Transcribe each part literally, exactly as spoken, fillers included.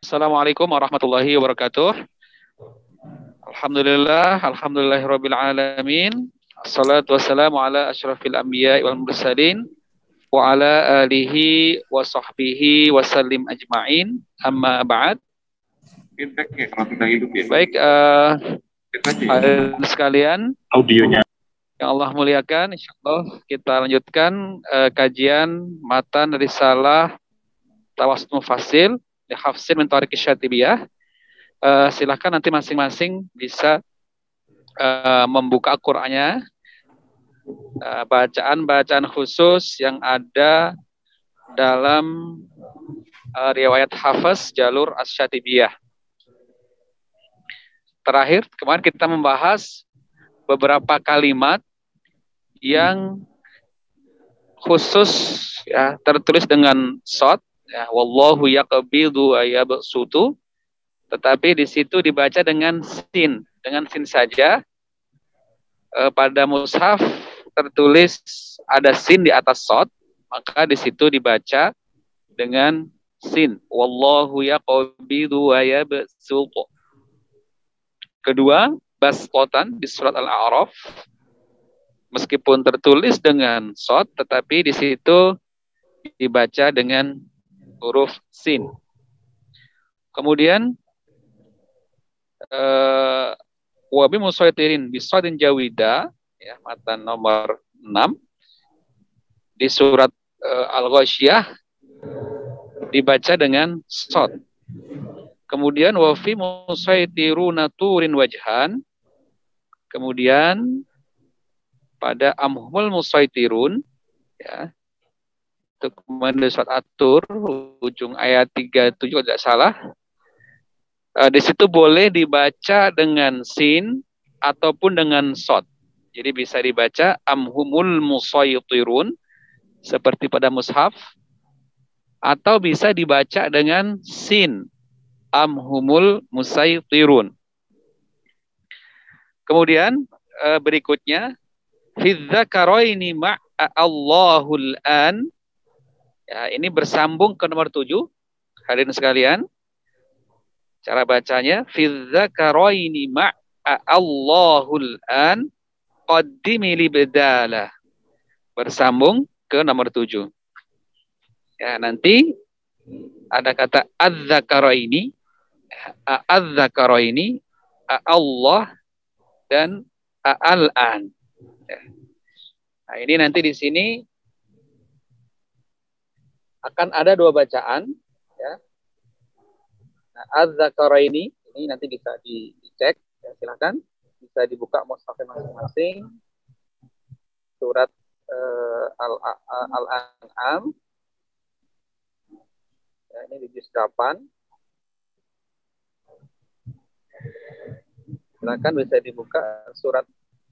Assalamualaikum warahmatullahi wabarakatuh. Alhamdulillah, alhamdulillahirabbil alamin. Assalatu wassalamu ala asyrafil anbiya'i wal mursalin wa ala alihi wa sahbihi wa sallim ajma'in. Amma ba'd. Baik, uh, hadirin sekalian, audionya yang Allah muliakan, insyaallah kita lanjutkan uh, kajian matan risalah Tawassul Mufassir li Hafsin min Thariq Syatibiyah. Uh, silahkan nanti masing-masing bisa uh, membuka Al-Qur'annya, uh, bacaan-bacaan khusus yang ada dalam uh, riwayat Hafiz jalur Asy-Syatibiyah. Terakhir, kemarin kita membahas beberapa kalimat yang khusus ya, tertulis dengan shad, ya, wallahu yaqbidu ayabsutu, tetapi di situ dibaca dengan sin, dengan sin saja. E, pada mushaf tertulis ada sin di atas shad, maka di situ dibaca dengan sin, wallahu yaqbidu ayabsutu. Kedua, basqatan di surat Al-A'raf, meskipun tertulis dengan shad, tetapi di situ dibaca dengan huruf sin. Kemudian wa bi musaitirin bi shadin jawida, ya, matan nomor enam di surat uh, Al-Ghasyiyah dibaca dengan shad. Kemudian wa fi musaitiruna turin wajhan, kemudian pada amhumul musaitirun, ya, itu kemudian di surat At-Tur ujung ayat tiga puluh tujuh tidak salah. Uh, di situ boleh dibaca dengan sin ataupun dengan shad. Jadi bisa dibaca amhumul musaitirun seperti pada mushaf, atau bisa dibaca dengan sin, amhumul musaitirun. Kemudian uh, berikutnya fidzakaraini ma'a Allahul an. Ya, ini bersambung ke nomor tujuh. Hadirin sekalian, cara bacanya fidzakaraini ma'a Allahul an qaddimi libdalah. Bersambung ke nomor tujuh. Ya, nanti ada kata adzakaraini, adzakaraini, Allah dan al-an. Ya. Nah, ini nanti di sini akan ada dua bacaan, ya. Nah, adzakaraini ini nanti bisa dicek, ya, silakan bisa dibuka mushaf masing-masing surat uh, Al-An'am. Ya, ini di juz delapan. Silakan bisa dibuka surat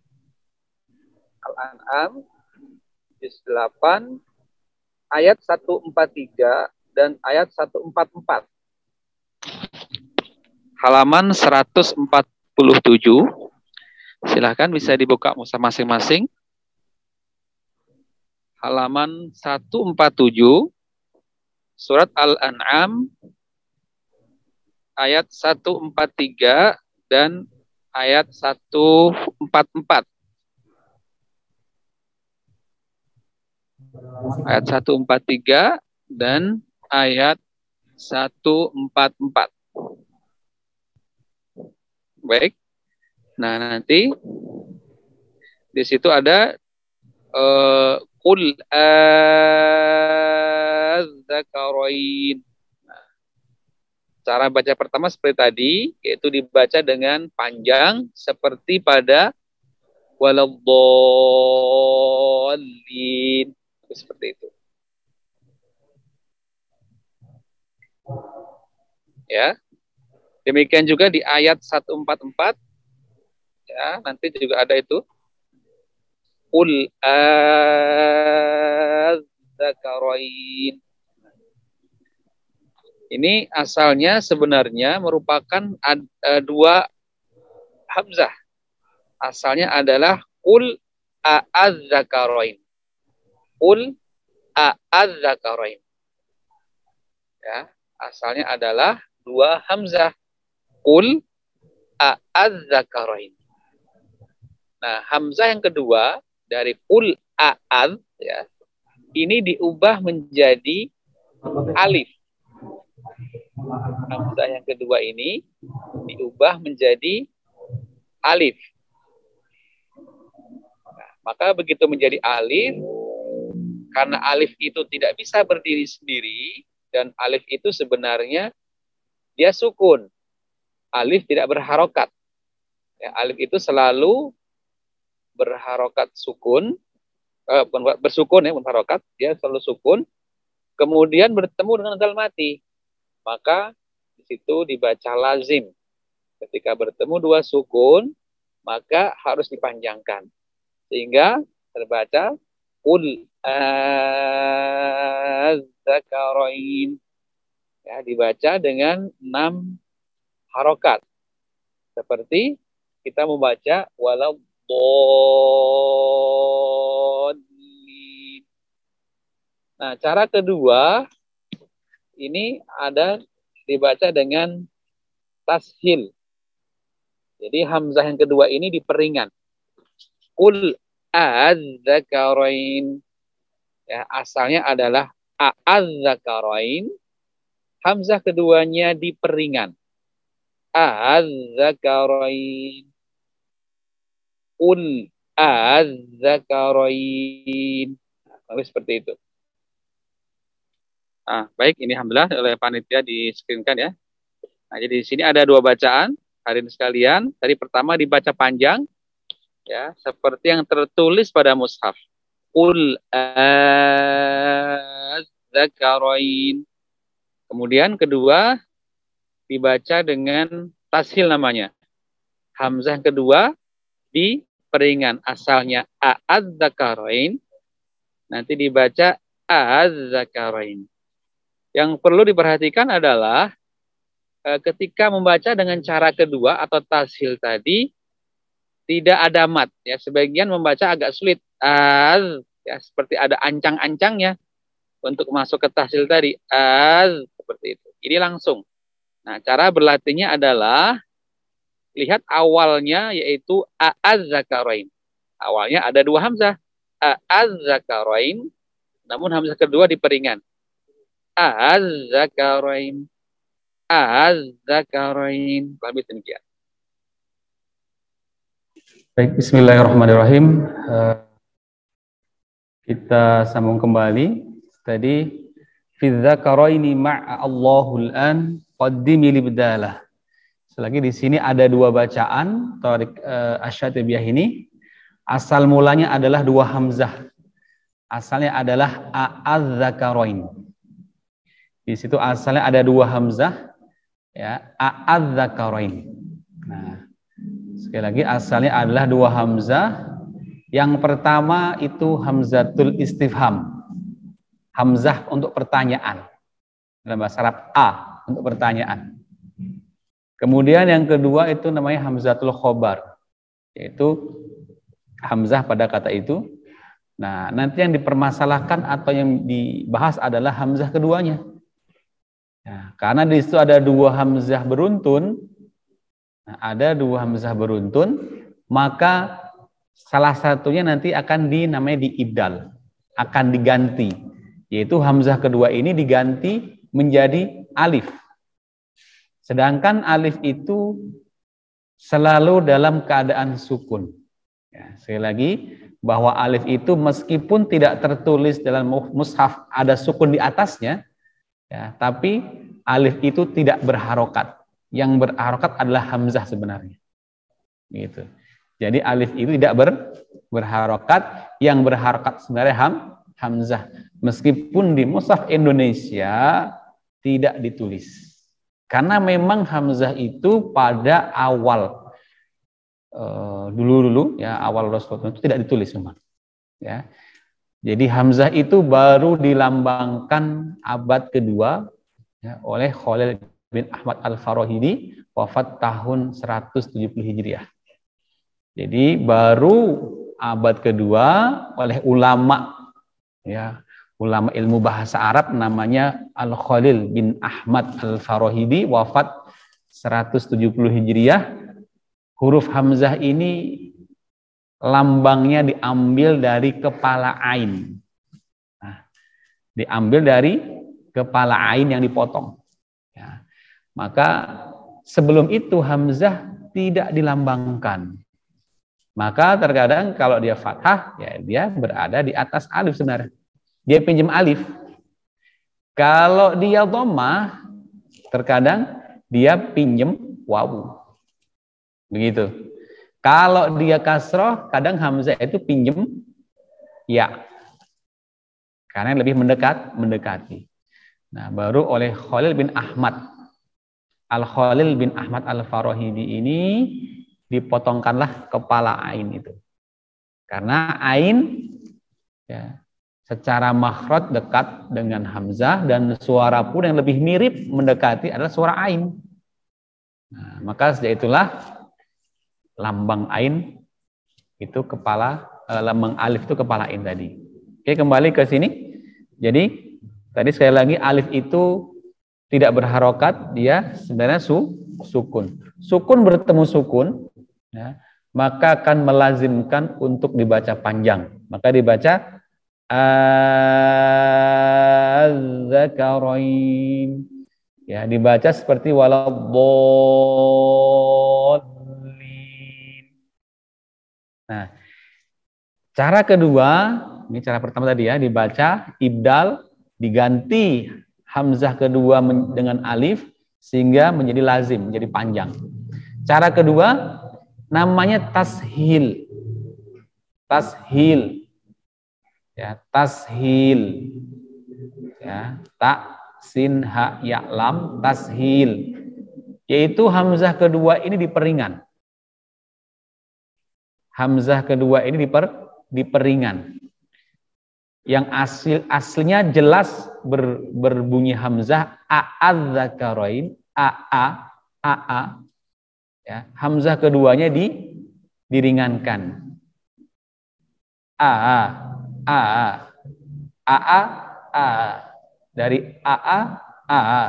Al-An'am juz delapan ayat seratus empat puluh tiga dan ayat seratus empat puluh empat. Halaman seratus empat puluh tujuh. Silahkan bisa dibuka mushaf masing-masing. Halaman seratus empat puluh tujuh surat Al-An'am ayat seratus empat puluh tiga dan ayat seratus empat puluh empat. Ayat seratus empat puluh tiga dan ayat seratus empat puluh empat. Baik. Nah, nanti di situ ada uh, qul adzakarain. Nah, cara baca pertama seperti tadi, yaitu dibaca dengan panjang seperti pada waladdallin. Seperti itu. Ya. Demikian juga di ayat seratus empat puluh empat. Ya, nanti juga ada itu. Qul adzakarain. Ini asalnya sebenarnya merupakan ad, uh, dua hamzah. Asalnya adalah qul adzakarain. Qul adzakarain. Ya, asalnya adalah dua hamzah. Qul a'adzakarain. Nah, hamzah yang kedua dari qul a'adz ya, ini diubah menjadi alif. Hamzah yang kedua ini diubah menjadi alif. Nah, maka begitu menjadi alif, karena alif itu tidak bisa berdiri sendiri, dan alif itu sebenarnya dia sukun. Alif tidak berharokat. Ya, alif itu selalu berharokat sukun, eh, bersukun ya, berharokat, dia selalu sukun, kemudian bertemu dengan dal mati. Maka di situ dibaca lazim. Ketika bertemu dua sukun, maka harus dipanjangkan. Sehingga terbaca qul a'adzakarain. Ya, dibaca dengan enam harokat. Seperti kita membaca walau bolin. Nah, cara kedua ini ada dibaca dengan tashil. Jadi hamzah yang kedua ini diperingan. Qul a'adzakarain. Ya, asalnya adalah a'adzakarain. Hamzah keduanya diperingan. A'adzakarain. Qul a'adzakarain. Nah, seperti itu. Nah, baik, ini alhamdulillah oleh panitia di-screenkan ya. Nah, jadi di sini ada dua bacaan, hadirin sekalian. Tadi pertama dibaca panjang, ya, seperti yang tertulis pada mushaf. Qul a'adzakarain. Kemudian kedua dibaca dengan tashil namanya. Hamzah yang kedua diperingan, asalnya a'adzakarain, nanti dibaca a'adzakarain. Yang perlu diperhatikan adalah e, ketika membaca dengan cara kedua atau tashil tadi tidak ada mat ya, sebagian membaca agak sulit, az ya, seperti ada ancang-ancangnya untuk masuk ke tashil tadi, az seperti itu. Ini langsung. Nah, cara berlatihnya adalah lihat awalnya yaitu a'adzakarain. Awalnya ada dua hamzah, a'adzakarain, namun hamzah kedua diperingan. A'adzakarain. A'adzakarain. Lebih demikian. Baik, bismillahirrahmanirrahim. Uh, kita sambung kembali. Tadi fidzakaraini ma'a Allahul an qaddimi libdalah. Selagi di sini ada dua bacaan Thariq uh, Asy-Syatibiyah ini. Asal mulanya adalah dua hamzah. Asalnya adalah a'adzakarain. Di situ asalnya ada dua hamzah, ya, a'adzakarain. Nah, sekali lagi asalnya adalah dua hamzah. Yang pertama itu hamzatul istifham, hamzah untuk pertanyaan. Dalam bahasa Arab a untuk pertanyaan. Kemudian yang kedua itu namanya hamzatul khobar, yaitu hamzah pada kata itu. Nah, nanti yang dipermasalahkan atau yang dibahas adalah hamzah keduanya. Nah, karena di situ ada dua hamzah beruntun, nah, ada dua hamzah beruntun, maka salah satunya nanti akan dinamai diibdal, akan diganti, yaitu hamzah kedua ini diganti menjadi alif. Sedangkan alif itu selalu dalam keadaan sukun. Ya, sekali lagi, bahwa alif itu meskipun tidak tertulis dalam mushaf ada sukun di atasnya, ya, tapi alif itu tidak berharokat. Yang berharokat adalah hamzah sebenarnya. Gitu. Jadi alif itu tidak ber, berharokat, yang berharokat sebenarnya ham, hamzah. Meskipun di mushaf Indonesia tidak ditulis. Karena memang hamzah itu pada awal dulu-dulu uh, ya awal Rasulullah itu tidak ditulis memang. Ya. Jadi hamzah itu baru dilambangkan abad kedua ya, oleh Khalil bin Ahmad Al-Farahidi, wafat tahun seratus tujuh puluh Hijriah. Jadi baru abad kedua oleh ulama ya, ulama ilmu bahasa Arab namanya Al-Khalil bin Ahmad Al-Farahidi, wafat seratus tujuh puluh Hijriah. Huruf hamzah ini lambangnya diambil dari kepala ain. Nah, diambil dari kepala ain yang dipotong. Ya. Maka sebelum itu hamzah tidak dilambangkan. Maka terkadang kalau dia fathah, ya dia berada di atas alif sebenarnya. Dia pinjam alif. Kalau dia dhammah, terkadang dia pinjam wawu. Begitu. Kalau dia kasroh, kadang hamzah itu pinjam ya. Karena lebih mendekat, mendekati. Nah, baru oleh Khalil bin Ahmad. Al-Khalil bin Ahmad Al-Farahidi ini dipotongkanlah kepala ain itu. Karena ain ya, secara makhraj dekat dengan hamzah dan suara pun yang lebih mirip mendekati adalah suara ain. Nah, maka sejak itulah lambang ain itu kepala, eh, lambang alif itu kepala ain tadi. Oke, kembali ke sini. Jadi tadi sekali lagi alif itu tidak berharokat, dia sebenarnya su, sukun. Sukun bertemu sukun, ya, maka akan melazimkan untuk dibaca panjang. Maka dibaca az-zakarain. Ya, dibaca seperti waladdallin. Nah, cara kedua, ini cara pertama tadi ya, dibaca ibdal, diganti hamzah kedua dengan alif sehingga menjadi lazim, menjadi panjang. Cara kedua namanya tashil. Tashil. Ya, tashil. Ya, ta sin ha ya lam, tashil. Yaitu hamzah kedua ini diperingan. Hamzah kedua ini diper, diperingan. Yang asli aslinya jelas ber, berbunyi hamzah a'adz-dzakarain, aa, aa. Ya, hamzah keduanya di diringankan. Aa, aa, aa, aa. Dari aa, aa.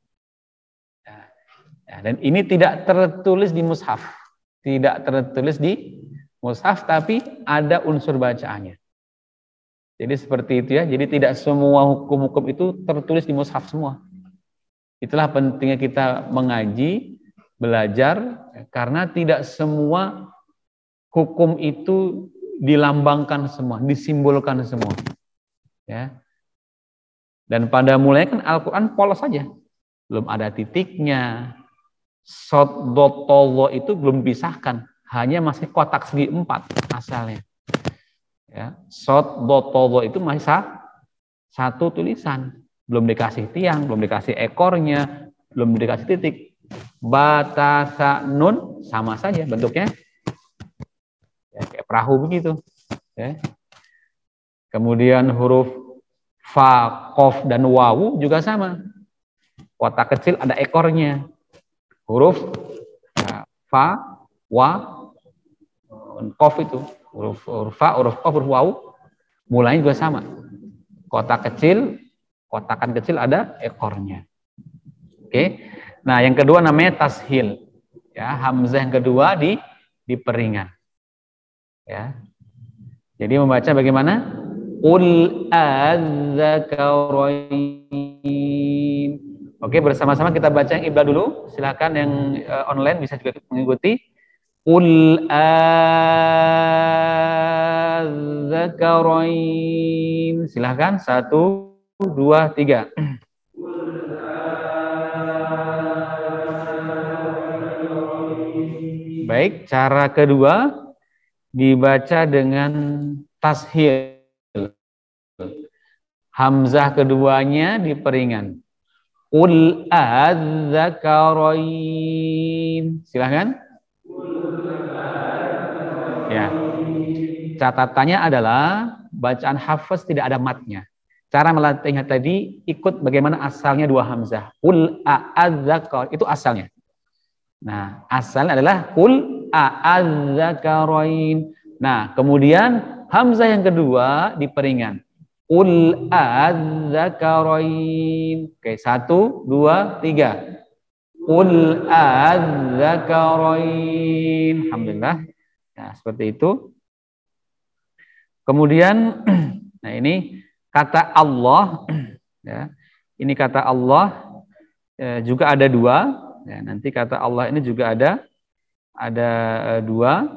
Ya, dan ini tidak tertulis di mushaf. Tidak tertulis di mushaf, tapi ada unsur bacaannya. Jadi seperti itu ya. Jadi tidak semua hukum-hukum itu tertulis di mushaf semua. Itulah pentingnya kita mengaji, belajar, karena tidak semua hukum itu dilambangkan semua, disimbolkan semua. Ya. Dan pada mulanya kan Al-Quran polos saja. Belum ada titiknya. Sod, dot, tolo itu belum dipisahkan. Hanya masih kotak segi empat asalnya. Ya, sod, dot, tolo itu masih sah, satu tulisan, belum dikasih tiang, belum dikasih ekornya, belum dikasih titik. Batasa nun sama saja bentuknya, ya, kayak perahu begitu. Ya. Kemudian huruf fa, kof dan wawu juga sama. Kotak kecil ada ekornya. Huruf ya, fa, wa, kof itu. Huruf, huruf fa, huruf kof, huruf wawu mulanya juga sama. Kotak kecil, kotakan kecil ada ekornya. Oke. Nah, yang kedua namanya tashil. Ya, hamzah yang kedua di diperingan. Ya. Jadi membaca bagaimana? Qul az-zakarain. Oke, bersama-sama kita baca yang ibda dulu. Silakan yang uh, online bisa juga mengikuti. Qul az-zakarain. Silahkan, satu, dua, tiga. Baik, cara kedua dibaca dengan tashil. Hamzah keduanya diperingan. Qul az-zakarain. Silahkan. Ya, catatannya adalah bacaan hafaz tidak ada matnya. Cara melatihnya tadi ikut bagaimana asalnya dua hamzah. Qul a'adz-zakar itu asalnya. Nah, asalnya adalah qul a'adz-zakarain. Nah, kemudian hamzah yang kedua diperingan. Qul adzakarain. Oke, satu, dua, tiga. Qul adzakarain. Alhamdulillah. Nah, seperti itu. Kemudian, nah ini kata Allah, ya. Ini kata Allah eh, juga ada dua. Ya, nanti kata Allah ini juga ada ada eh, dua.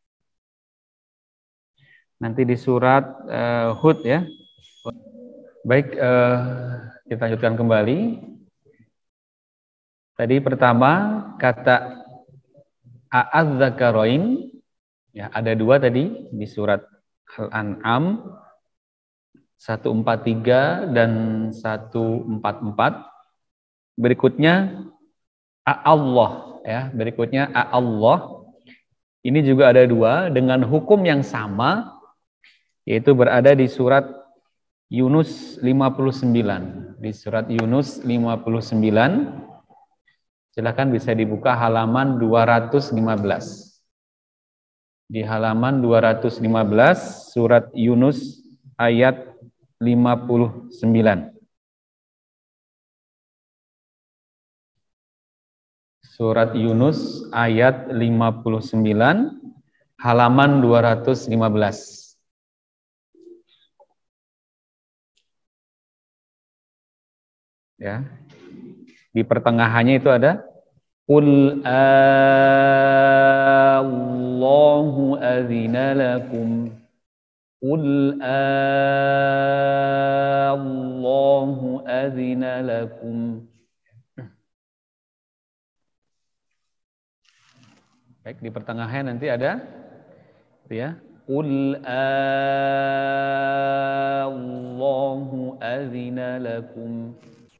Nanti di surat eh, Hud ya. Baik, eh, kita lanjutkan kembali. Tadi pertama kata a'adz-dzakarain, ya ada dua tadi di surat Al-An'am seratus empat puluh tiga dan seratus empat puluh empat. Berikutnya Allah, ya berikutnya Allah. Ini juga ada dua dengan hukum yang sama, yaitu berada di surat Yunus lima puluh sembilan. Di surat Yunus lima puluh sembilan, silakan bisa dibuka halaman dua ratus lima belas. Di halaman dua ratus lima belas, surat Yunus ayat lima puluh sembilan. Surat Yunus ayat lima puluh sembilan, halaman dua ratus lima belas. Ya. Di pertengahannya itu ada Qul Allahu adzina lakum. Qul Allahu adzina lakum. Baik, di pertengahan nanti ada itu ya. Qul Allahu adzina lakum.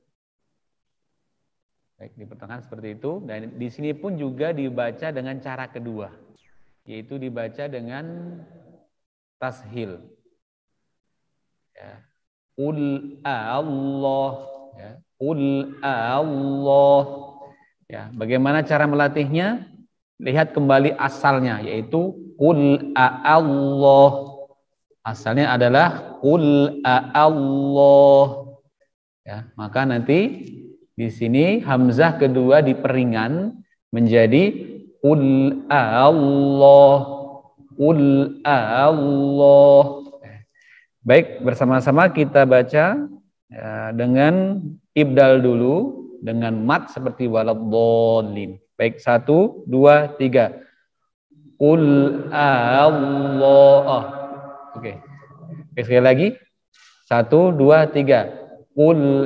Baik, di pertengahan seperti itu. Dan di sini pun juga dibaca dengan cara kedua, yaitu dibaca dengan tashil. Ya. Qul Allah, ya. Qul Allah. Ya, bagaimana cara melatihnya? Lihat kembali asalnya, yaitu Qul Allah. Asalnya adalah Qul Allah. Ya, maka nanti di sini hamzah kedua diperingan menjadi Qul Allah. Qul Allah. Baik, bersama-sama kita baca ya, dengan ibdal dulu, dengan mat seperti waladhdallin. Baik, satu, dua, tiga. Qul Allah. Oh, oke. Oke, sekali lagi. Satu, dua, tiga. Qul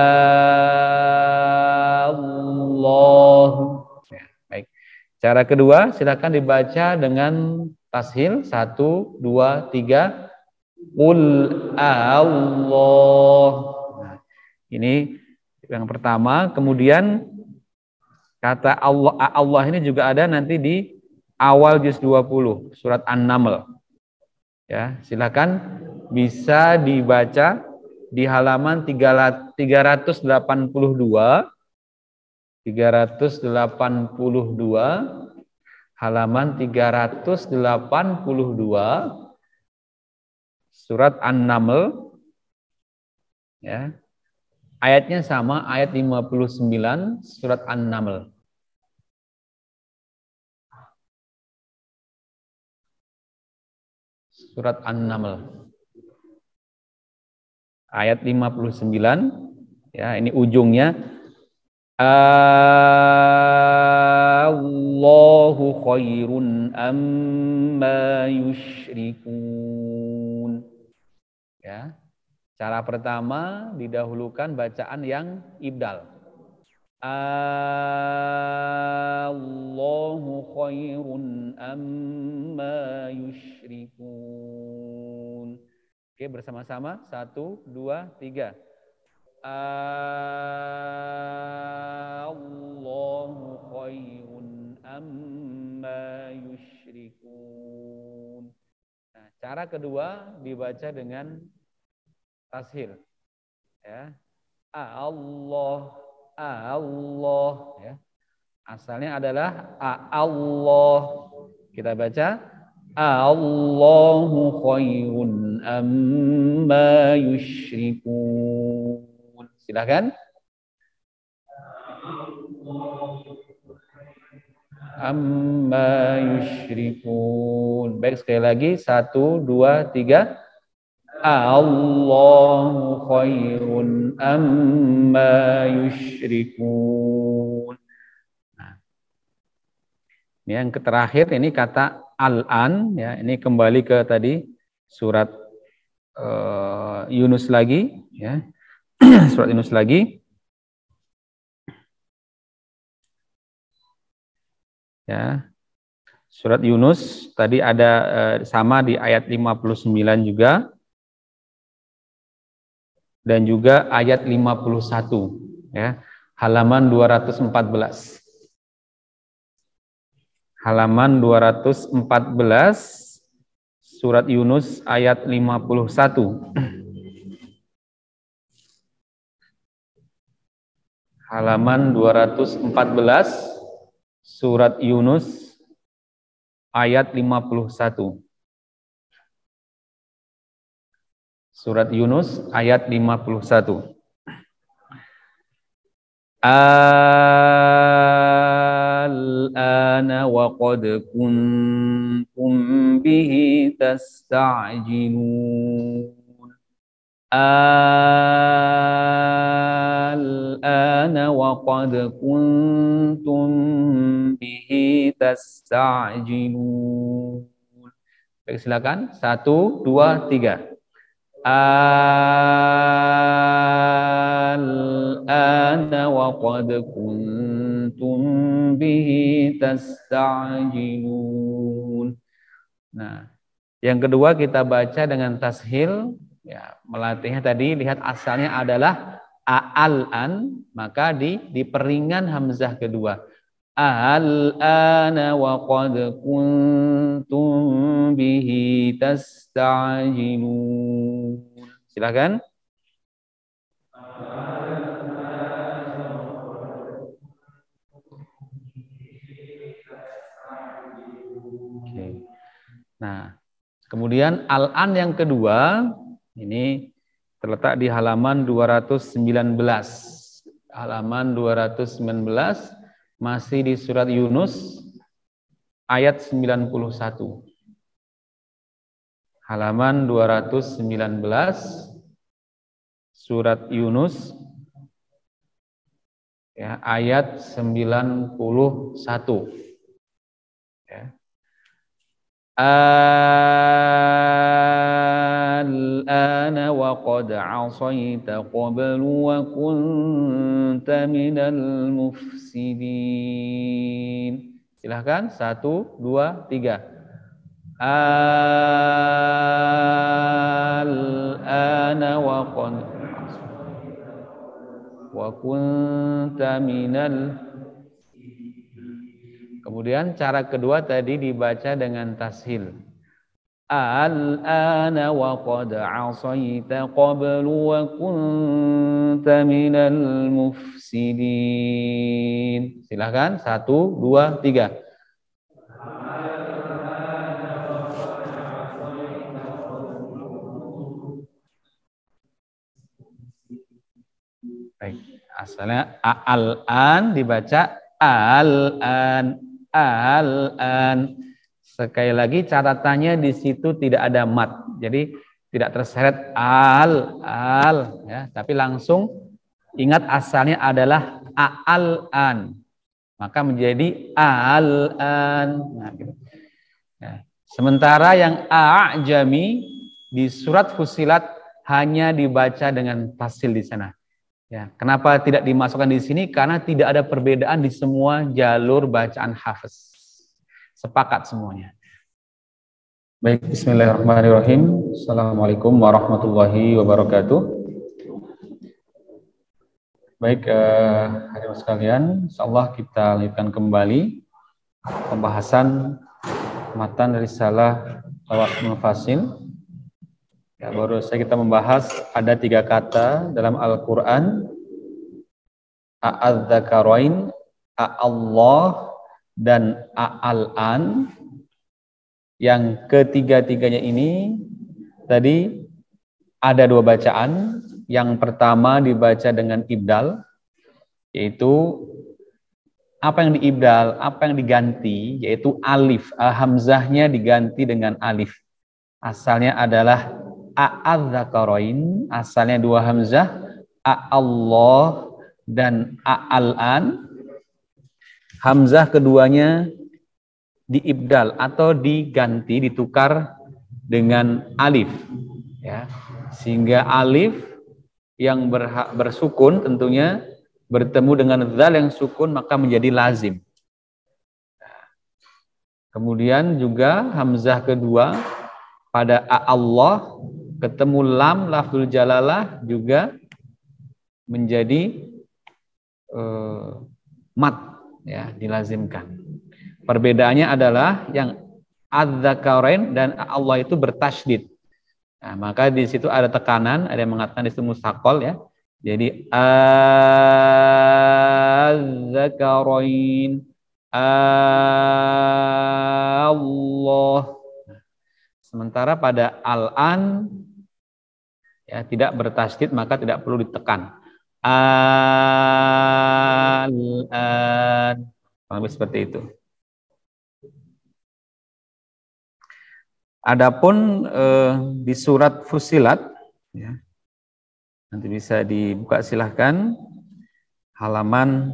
Allah. Ya, baik. Cara kedua, silakan dibaca dengan tashil. Satu, dua, tiga. Qul Allah. Nah, ini yang pertama. Kemudian kata Allah, Allah ini juga ada nanti di awal juz dua puluh, surat An-Naml. Ya, silakan bisa dibaca di halaman tiga ratus delapan puluh dua, tiga ratus delapan puluh dua, halaman tiga ratus delapan puluh dua, surat An-Naml. Ya. Ayatnya sama, ayat lima puluh sembilan, surat An-Naml. Surat An-Naml. Ayat lima puluh sembilan, ya, ini ujungnya. Allahu khairun amma yusyrikun. Ya. Cara pertama didahulukan bacaan yang ibdal. Allahu khairun amma yusyrikun. Oke, bersama-sama. Satu, dua, tiga. Allahu khairun amma yusyrikun. Nah, cara kedua dibaca dengan tashil. Ya. Allah, Allah. Ya. Asalnya adalah Allah. Kita baca Allahu khairun amma yusyrikun. Silakan. Amma yusyrikun. Baik, sekali lagi. Satu, dua, tiga. Allahu khairun amma yusyrikun. Nah, ini yang terakhir, ini kata al-an, ya, ini kembali ke tadi surat uh, Yunus lagi, ya. Surat Yunus lagi. Ya. Surat Yunus tadi ada uh, sama di ayat lima puluh sembilan juga. Dan juga ayat lima puluh satu, ya, halaman dua ratus empat belas. Halaman dua ratus empat belas, surat Yunus ayat lima puluh satu. Halaman dua ratus empat belas, surat Yunus ayat lima puluh satu. Surat Yunus ayat lima puluh satu. Al-ana wa qad kuntum bihi tasta'jilun. Al-ana wa qad kuntum bihi tasta'jilun. Baik, silakan. Satu, dua, tiga. Al-ana wa qad kuntum bihi tasta'jilun. Nah, yang kedua kita baca dengan tashil, ya, melatihnya tadi lihat asalnya adalah al-an, maka di diperingan hamzah kedua. Al-ana wa qad kuntum bihi tasta'jilun. Silakan. Oke. Nah, kemudian al-an yang kedua ini terletak di halaman dua ratus sembilan belas. Halaman dua ratus sembilan belas. Masih di surat Yunus ayat sembilan puluh satu. Halaman dua ratus sembilan belas surat Yunus, ya, ayat sembilan puluh satu. Ya. Al-ana wa qad 'asayta qablu wa kunta minal mufsidin. Silahkan, satu, dua, tiga. Al-ana wa qad wa kunta minal. Kemudian cara kedua tadi dibaca dengan tashil. Al-ana wa qad 'asayta qablu wa kunta minal mufsidin. Silakan, satu, dua, tiga. Baik, asalnya al-an dibaca al-an, al-an. Sekali lagi catatannya di situ tidak ada mat, jadi tidak terseret al, al, ya, tapi langsung ingat asalnya adalah al-an, maka menjadi al-an. Nah, gitu. Ya. Sementara yang a'jami di surat Fussilat hanya dibaca dengan tashil di sana. Ya, kenapa tidak dimasukkan di sini? Karena tidak ada perbedaan di semua jalur bacaan hafiz. Sepakat semuanya. Baik, bismillahirrahmanirrahim. Assalamualaikum warahmatullahi wabarakatuh. Baik, eh, hadirin sekalian, insyaallah kita lanjutkan kembali pembahasan matan risalah Qawaidul Fasil. Ya, baru saja kita membahas ada tiga kata dalam Al-Quran. A'adz-dzakarain, a'allah, dan a'al-an. Yang ketiga-tiganya ini tadi ada dua bacaan. Yang pertama dibaca dengan ibdal, yaitu apa yang diibdal, apa yang diganti, yaitu alif. Hamzahnya diganti dengan alif. Asalnya adalah a'adzakarain, asalnya dua hamzah, a'allah dan a'al-an. Hamzah keduanya diibdal atau diganti, ditukar dengan alif, ya, sehingga alif yang berhak bersukun tentunya bertemu dengan dzal yang sukun maka menjadi lazim. Kemudian juga hamzah kedua pada Allah ketemu lam lafzul jalalah juga menjadi uh, mat, ya, dilazimkan. Perbedaannya adalah yang adzakarain dan Allah itu bertasydid. Nah, maka di situ ada tekanan, ada yang mengatakan di situ mustaqol, ya. Jadi adzakarain Allah. Sementara pada al-an, ya, tidak bertasydid maka tidak perlu ditekan. Al-an, seperti itu. Adapun eh, di surat Fussilat, ya, nanti bisa dibuka silahkan halaman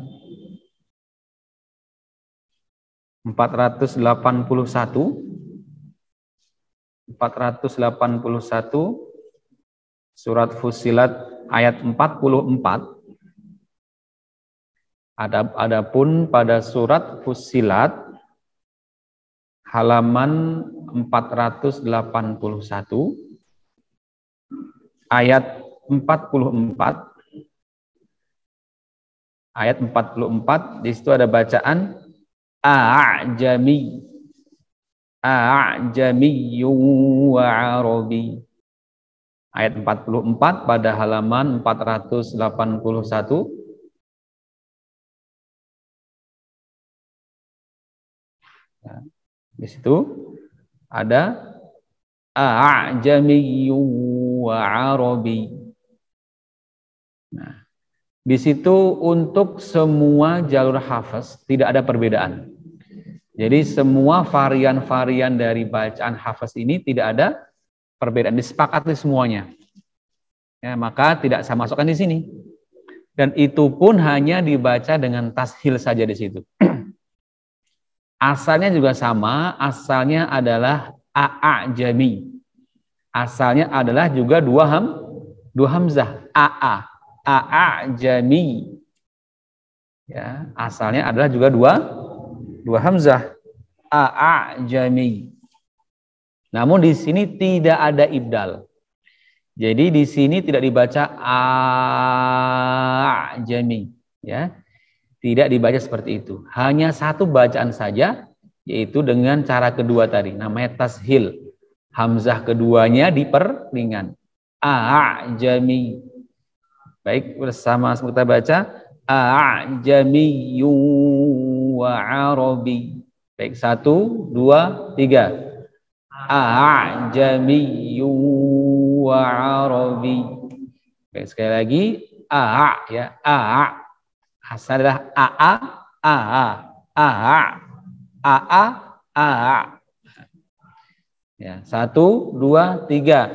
empat ratus delapan puluh satu, empat ratus delapan puluh satu, surat Fussilat ayat empat puluh empat. Ada, adapun pada surat Fussilat halaman empat ratus delapan puluh satu ayat empat puluh empat, ayat empat puluh empat, di situ ada bacaan a'jami, a'jamiyyu wa arabi. Ayat empat puluh empat pada halaman empat ratus delapan puluh satu. Nah, di situ ada a'jamiyyu wa arabi. Nah, di situ untuk semua jalur hafaz tidak ada perbedaan. Jadi semua varian-varian dari bacaan hafaz ini tidak ada perbedaan, disepakati semuanya. Ya, maka tidak saya masukkan di sini. Dan itu pun hanya dibaca dengan tashil saja di situ. Asalnya juga sama, asalnya adalah a'jami. Asalnya adalah juga dua ham, dua hamzah, a'a, a'jami. Ya, asalnya adalah juga dua dua hamzah, a'jami. Namun di sini tidak ada ibdal. Jadi di sini tidak dibaca a'jami, ya. Tidak dibaca seperti itu. Hanya satu bacaan saja, yaitu dengan cara kedua tadi, namanya tashil. Hamzah keduanya diperlingan. A'jami. Baik, bersama kita baca a'jamiyyu wa arabi. Baik, satu, dua, tiga. A'jamiyyu wa arabi. Baik, sekali lagi a, ya, a. Asal adalah a a a a a a a. Ya, satu, dua, tiga.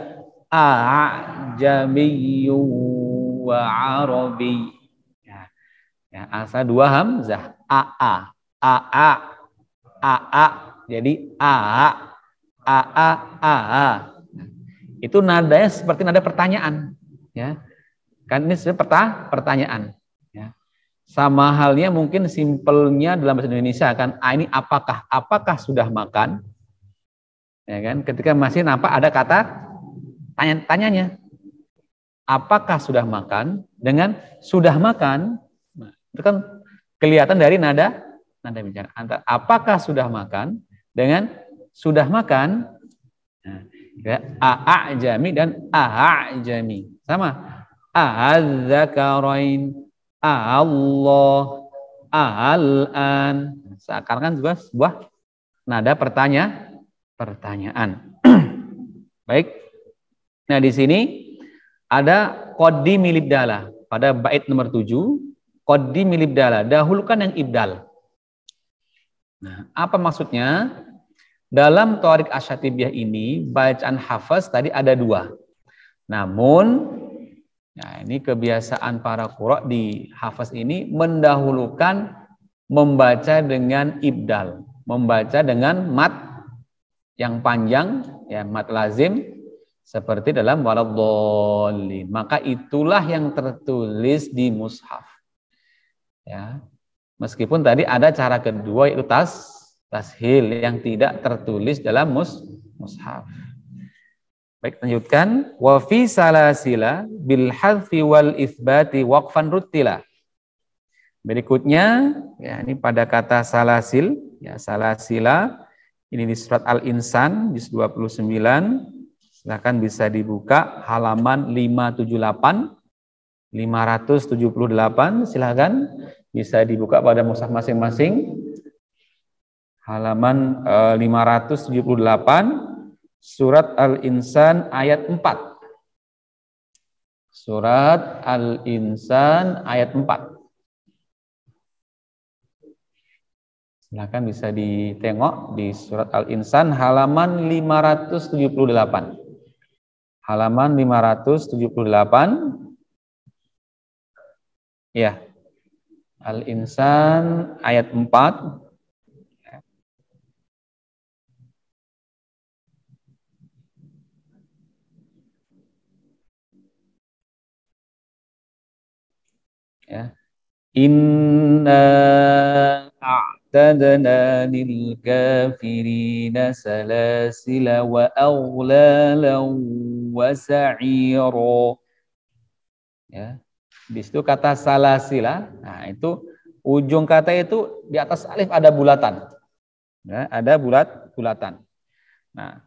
A'jamiyyu wa arabi. Ya, ya, asal dua hamzah. A a a a a a. Jadi a a a a a. Itu nadanya seperti nada pertanyaan. Ya, kan ini sebenarnya pertanyaan. Sama halnya mungkin simpelnya dalam bahasa Indonesia kan, ah, ini apakah, apakah sudah makan? Ya kan, ketika masih nampak ada kata tanya, tanyanya. Apakah sudah makan? Dengan sudah makan, nah, itu kan kelihatan dari nada nada bicara. Antara apakah sudah makan dengan sudah makan. Nah, ya, a'jami dan a'jami. Sama. A'adzakarain. Allah, al-an, seakan-akan juga sebuah nada pertanya, pertanyaan. Baik, Nah, di sini ada qaddimi libdala pada bait nomor tujuh, qaddimi libdala, dahulukan yang ibdal. Nah, apa maksudnya? Dalam Thariq Asy-Syatibiyah ini bacaan hafaz tadi ada dua. Namun, nah ini kebiasaan para qurra di hafaz ini mendahulukan membaca dengan ibdal, membaca dengan mat yang panjang, ya mat lazim seperti dalam waladhdallin. Maka itulah yang tertulis di mushaf. Ya. Meskipun tadi ada cara kedua yaitu tas tashil yang tidak tertulis dalam mus mushaf. Baik, lanjutkan. Wa fi salasila bil hadfi wal itsbati waqfan ruttila. Berikutnya, ya ini pada kata salasil, ya salasila ini di surat Al-Insan juz dua puluh sembilan. Silakan bisa dibuka halaman lima tujuh delapan, lima ratus tujuh puluh delapan, silakan bisa dibuka pada mushaf masing-masing. Halaman eh, lima ratus tujuh puluh delapan, surat Al-Insan ayat empat. Surat Al-Insan ayat empat. Silakan bisa ditengok di surat Al-Insan halaman lima ratus tujuh puluh delapan. Halaman lima ratus tujuh puluh delapan. Ya. Al-Insan ayat empat. Ya. Inna a'tadna lil kafirina salasila wa aghlalan wa sa'ira. Ya. Di situ kata salasila, nah itu ujung kata itu di atas alif ada bulatan. Ya, ada bulat bulatan. Nah,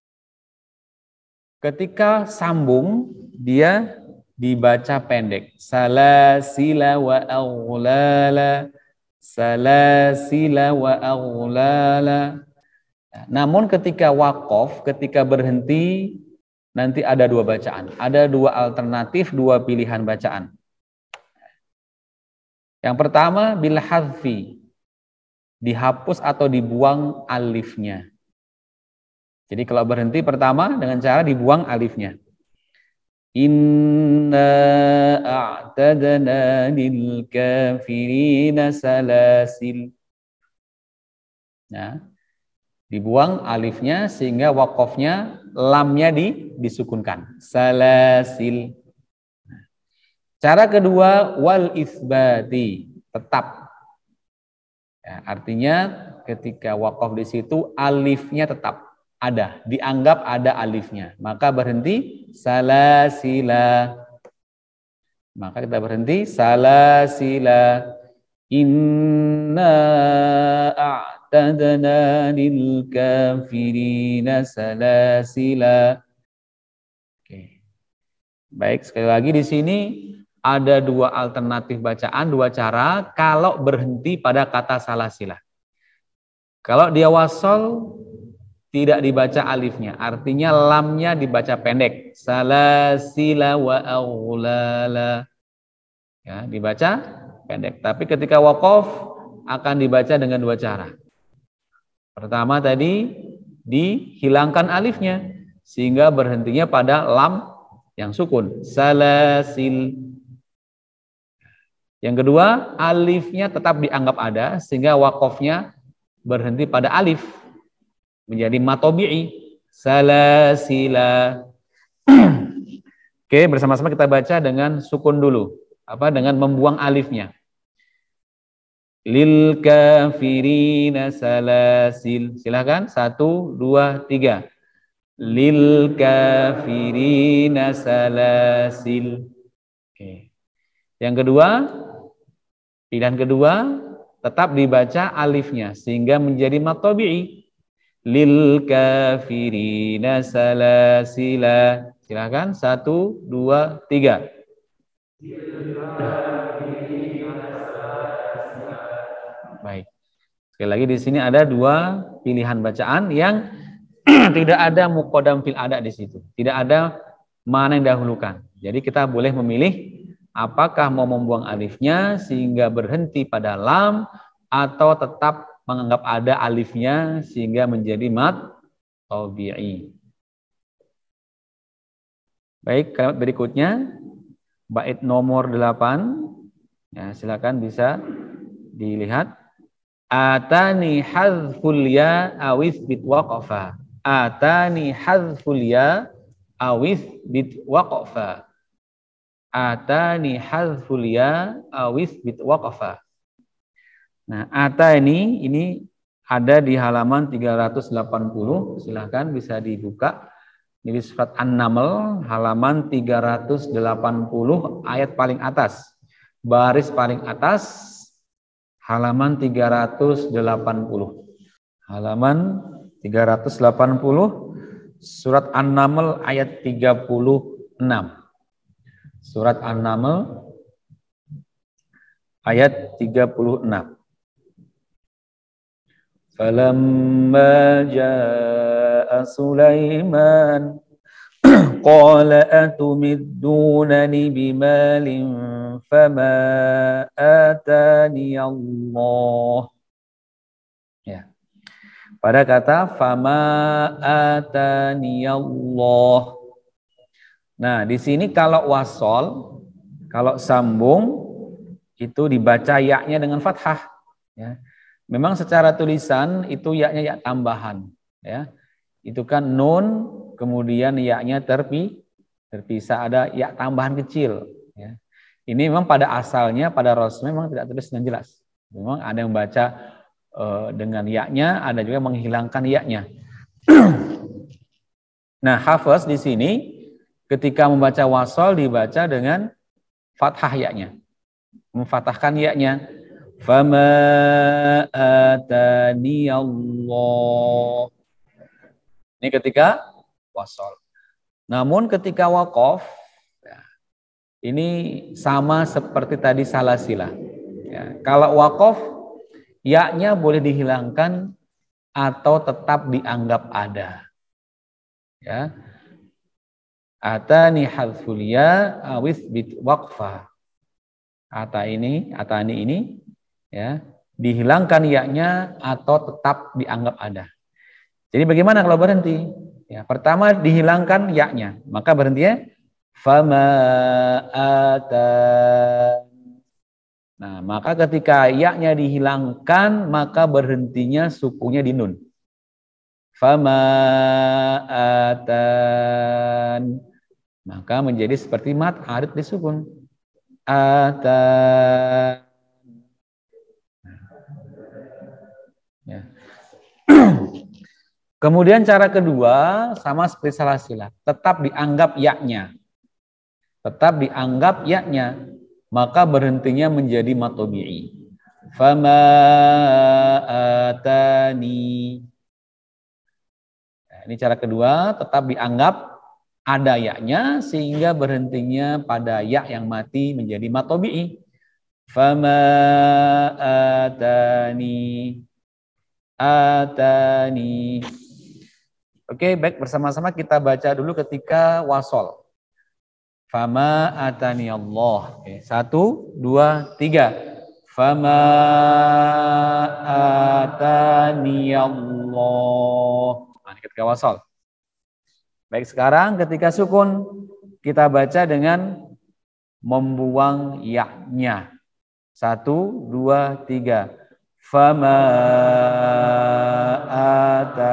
ketika sambung dia dibaca pendek. Salasila wa aghlala, salasila wa aghlala. Nah, namun ketika waqaf, ketika berhenti, nanti ada dua bacaan. Ada dua alternatif, dua pilihan bacaan. Yang pertama, bil hadfi, dihapus atau dibuang alifnya. Jadi kalau berhenti pertama dengan cara dibuang alifnya. Inna a'tadna lil kafirina salasil. Nah, dibuang alifnya sehingga waqafnya lamnya di, disukunkan. Salasil. Cara kedua wal isbati, tetap. Ya, artinya ketika waqaf di situ alifnya tetap ada, dianggap ada alifnya. Maka berhenti salasila. Maka kita berhenti salasila. Inna a'tadna lil kafirina salasila. Oke. Baik, sekali lagi di sini ada dua alternatif bacaan, dua cara kalau berhenti pada kata salasila. Kalau dia wasol tidak dibaca alifnya, artinya lamnya dibaca pendek. Salasila wa aghlala. Ya, dibaca pendek. Tapi ketika waqaf akan dibaca dengan dua cara. Pertama tadi dihilangkan alifnya sehingga berhentinya pada lam yang sukun. Salasil. Yang kedua, alifnya tetap dianggap ada sehingga waqafnya berhenti pada alif menjadi matobi'i. Salasila. Oke, bersama-sama kita baca dengan sukun dulu. Apa? Dengan membuang alifnya. Lil kafirina salasil. Silakan. Satu, dua, tiga. Lil kafirina salasil. Oke. Yang kedua, pilihan kedua tetap dibaca alifnya sehingga menjadi matobi'i. Lil kafirina salasila. Silakan. Satu, dua, tiga. Baik. Sekali lagi di sini ada dua pilihan bacaan yang tidak ada muqaddam fil ada di situ. Tidak ada mana yang dahulukan. Jadi kita boleh memilih apakah mau membuang alifnya sehingga berhenti pada lam atau tetap menganggap ada alifnya sehingga menjadi mad tabi'i. Baik, kalimat berikutnya bait nomor delapan. Ya, silakan bisa dilihat. Atani hadzful ya awis bit waqafa. Atani hadzful ya awis bit waqafa. Atani hadzful ya awis bit waqafa. Nah, ata ini ini ada di halaman tiga ratus delapan puluh. Silahkan bisa dibuka. Ini surat An-Naml halaman tiga ratus delapan puluh ayat paling atas. Baris paling atas halaman tiga ratus delapan puluh. Halaman tiga ratus delapan puluh surat An-Naml ayat tiga puluh enam. Surat An-Naml ayat tiga puluh enam. Falamma jaa Sulaiman qala atumiddunani bimalin fama atani Allah. Ya. Pada kata fama atani Allah. Nah, di sini kalau wasol, kalau sambung itu dibaca ya-nya dengan fathah, ya. Memang secara tulisan itu ya-nya ya tambahan, ya. Itu kan nun, kemudian ya-nya terpi, terpisah, ada ya tambahan kecil, ya. Ini memang pada asalnya, pada Rasul memang tidak tulis dengan jelas. Memang ada yang baca uh, dengan ya-nya, ada juga menghilangkan ya-nya. Nah, Hafiz di sini ketika membaca wasol dibaca dengan fathah ya-nya, memfathahkan ya-nya. Fama atani Allah. Ini ketika wasol. Namun ketika waqaf, ya, ini sama seperti tadi salasila. Ya, kalau waqaf, ya-nya boleh dihilangkan atau tetap dianggap ada. Ya. Atani hadzful ya awis bit waqfa. Ata ini, atani ini, ya, dihilangkan ya-nya atau tetap dianggap ada. Jadi bagaimana kalau berhenti? Ya, pertama dihilangkan ya-nya, maka berhentinya fama atan. Nah, maka ketika ya-nya dihilangkan, maka berhentinya sukunya di nun. Fama atan. Maka menjadi seperti mat arid disukun. Atan. Ya. Kemudian cara kedua sama seperti salasila, tetap dianggap ya-nya. Tetap dianggap ya-nya, maka berhentinya menjadi matobi'i. Fama atani. Nah, ini cara kedua, tetap dianggap ada ya-nya sehingga berhentinya pada ya yang mati menjadi matobi'i. Fama atani. Atani. Oke, baik, bersama-sama kita baca dulu ketika wasol. Fama atani Allah. Oke, satu, dua, tiga. Fama atani Allah. Nah, ketika wasol. Baik, sekarang ketika sukun kita baca dengan membuang ya-nya. Satu, dua, tiga. Fama ata.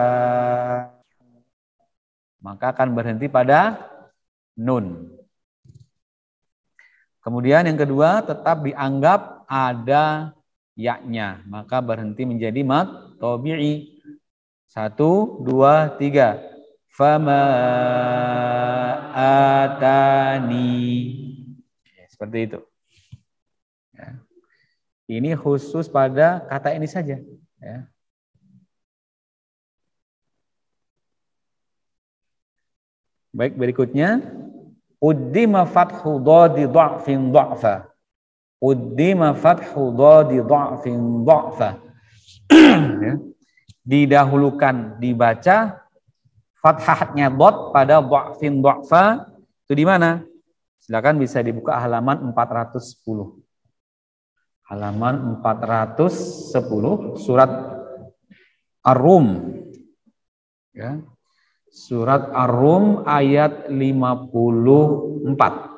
Maka akan berhenti pada nun. Kemudian yang kedua tetap dianggap ada ya-nya, maka berhenti menjadi mad tabi'i. Satu, dua, tiga. Fama atani. Seperti itu. Ya. Ini khusus pada kata ini saja. Ya. Baik, berikutnya. Uddima fathu dhadi dha'fin dha'fa. Uddima fathu dhadi dha'fin dha'fa. Ya. Didahulukan, dibaca fathahnya dhad pada dha'fin dha'fa Itu di mana? Silakan bisa dibuka halaman empat ratus sepuluh. Halaman empat ratus sepuluh surat Ar-Rum. Ya. Surat Ar-Rum ayat lima puluh empat.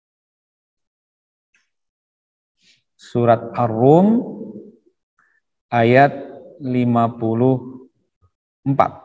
Surat Ar-Rum ayat lima puluh empat.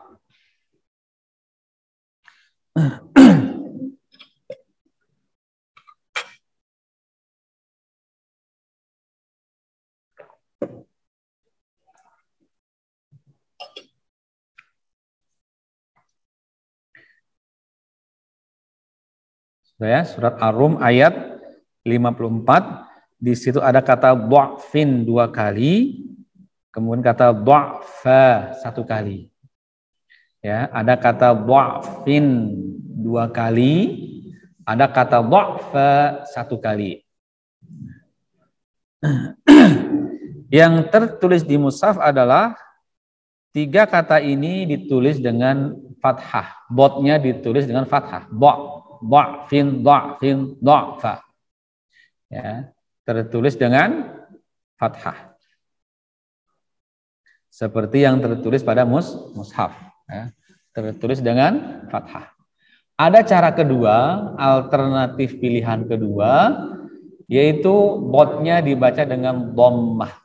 Ya, surat Ar-Rum ayat lima puluh empat. Di situ ada kata dha'fin dua kali, kemudian kata dha'fa satu kali. Ya, ada kata dha'fin dua kali, ada kata dha'fa satu kali. Yang tertulis di mushaf adalah tiga kata ini ditulis dengan fathah. Botnya ditulis dengan fathah. Ba' Dha'fin, dha'fin, dha'fa. Ya, tertulis dengan fathah. Seperti yang tertulis pada mus, mushaf. Ya, tertulis dengan fathah. Ada cara kedua, alternatif pilihan kedua, yaitu botnya dibaca dengan dhammah.